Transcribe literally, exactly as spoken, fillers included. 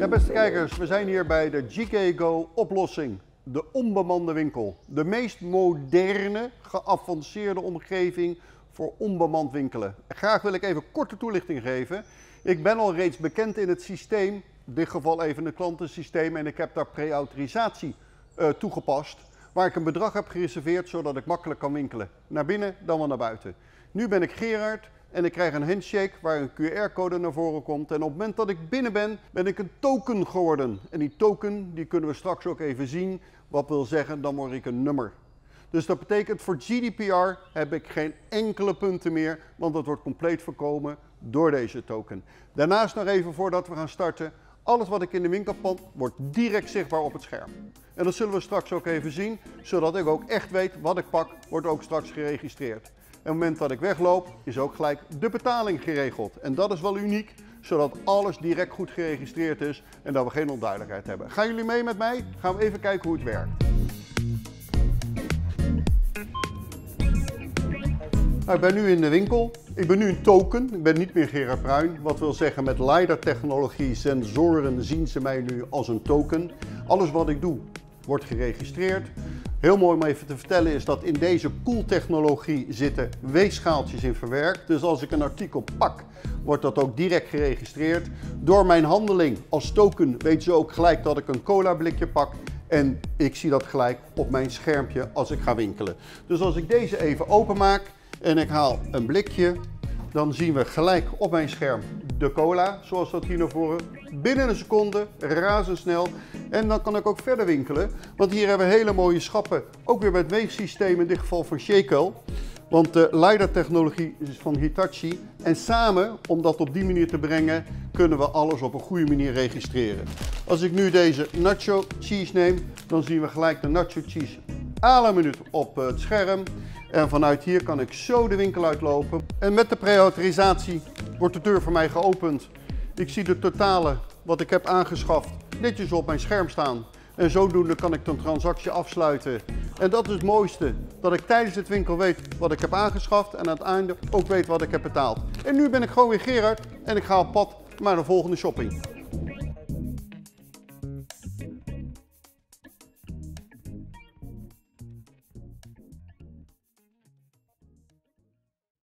Ja, beste kijkers, we zijn hier bij de G K Go oplossing. De onbemande winkel. De meest moderne, geavanceerde omgeving voor onbemand winkelen. Graag wil ik even korte toelichting geven. Ik ben al reeds bekend in het systeem, in dit geval even het klantensysteem, en ik heb daar pre-autorisatie uh, toegepast. Waar ik een bedrag heb gereserveerd zodat ik makkelijk kan winkelen. Naar binnen dan wel naar buiten. Nu ben ik Gerard en ik krijg een handshake waar een Q R-code naar voren komt. En op het moment dat ik binnen ben, ben ik een token geworden. En die token die kunnen we straks ook even zien. Wat wil zeggen, dan word ik een nummer. Dus dat betekent voor G D P R heb ik geen enkele punten meer, want dat wordt compleet voorkomen door deze token. Daarnaast nog even voordat we gaan starten. Alles wat ik in de winkel pand wordt direct zichtbaar op het scherm. En dat zullen we straks ook even zien, zodat ik ook echt weet wat ik pak, wordt ook straks geregistreerd. En op het moment dat ik wegloop, is ook gelijk de betaling geregeld. En dat is wel uniek, zodat alles direct goed geregistreerd is en dat we geen onduidelijkheid hebben. Gaan jullie mee met mij? Gaan we even kijken hoe het werkt. Nou, ik ben nu in de winkel. Ik ben nu een token. Ik ben niet meer Gerard Bruin. Wat wil zeggen, met LiDAR-technologie, sensoren zien ze mij nu als een token. Alles wat ik doe wordt geregistreerd. Heel mooi om even te vertellen is dat in deze koeltechnologie zitten weegschaaltjes in verwerkt. Dus als ik een artikel pak, wordt dat ook direct geregistreerd. Door mijn handeling als token weten ze ook gelijk dat ik een cola blikje pak. En ik zie dat gelijk op mijn schermpje als ik ga winkelen. Dus als ik deze even openmaak en ik haal een blikje, dan zien we gelijk op mijn scherm de cola, zoals dat hier naar voren. Binnen een seconde, razendsnel. En dan kan ik ook verder winkelen. Want hier hebben we hele mooie schappen. Ook weer met weegsysteem, in dit geval van Shekel. Want de LiDAR-technologie is van Hitachi. En samen, om dat op die manier te brengen, kunnen we alles op een goede manier registreren. Als ik nu deze nacho cheese neem, dan zien we gelijk de nacho cheese à la minuut op het scherm. En vanuit hier kan ik zo de winkel uitlopen. En met de pre-autorisatie wordt de deur voor mij geopend. Ik zie de totale wat ik heb aangeschaft netjes op mijn scherm staan. En zodoende kan ik de transactie afsluiten. En dat is het mooiste, dat ik tijdens het winkel weet wat ik heb aangeschaft en aan het einde ook weet wat ik heb betaald. En nu ben ik gewoon weer Gerard en ik ga op pad naar de volgende shopping.